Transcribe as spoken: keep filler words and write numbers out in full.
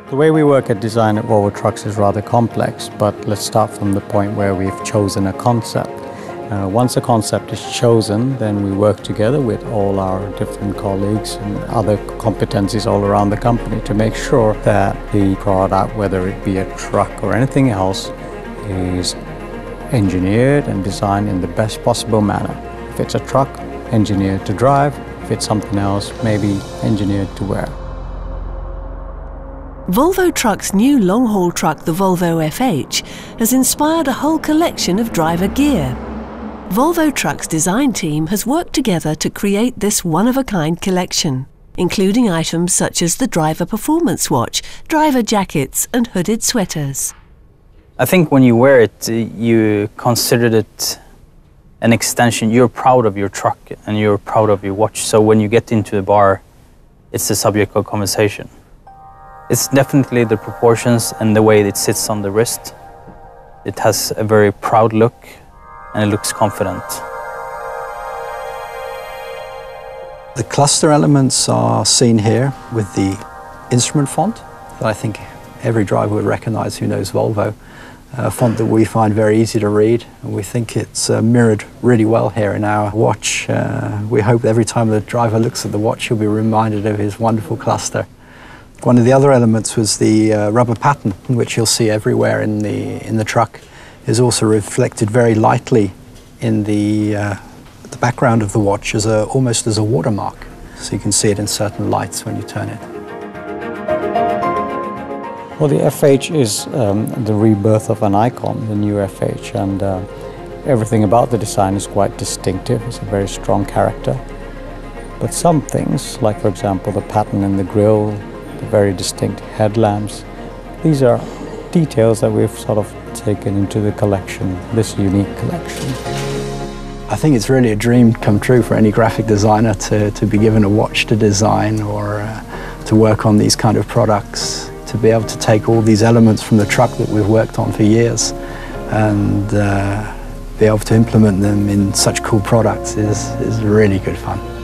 The way we work at design at Volvo Trucks is rather complex, but let's start from the point where we've chosen a concept. Uh, once a concept is chosen, then we work together with all our different colleagues and other competencies all around the company to make sure that the product, whether it be a truck or anything else, is engineered and designed in the best possible manner. If it's a truck, engineered to drive. If it's something else, maybe engineered to wear. Volvo Trucks' new long-haul truck, the Volvo F H, has inspired a whole collection of driver gear. Volvo Trucks' design team has worked together to create this one-of-a-kind collection, including items such as the driver performance watch, driver jackets and hooded sweaters. I think when you wear it, you consider it an extension. You're proud of your truck and you're proud of your watch. So when you get into a bar, it's the subject of conversation. It's definitely the proportions and the way it sits on the wrist. It has a very proud look and it looks confident. The cluster elements are seen here with the instrument font that I think every driver would recognize who knows Volvo. A font that we find very easy to read, and we think it's uh, mirrored really well here in our watch. Uh, we hope every time the driver looks at the watch he'll be reminded of his wonderful cluster. One of the other elements was the uh, rubber pattern, which you'll see everywhere in the, in the truck, is also reflected very lightly in the, uh, the background of the watch, as a, almost as a watermark. So you can see it in certain lights when you turn it. Well, the F H is um, the rebirth of an icon, the new F H, and uh, everything about the design is quite distinctive. It's a very strong character. But some things, like for example the pattern in the grille, the very distinct headlamps, these are details that we've sort of taken into the collection, this unique collection. I think it's really a dream come true for any graphic designer to, to be given a watch to design or uh, to work on these kind of products, to be able to take all these elements from the truck that we've worked on for years and uh, be able to implement them in such cool products is, is really good fun.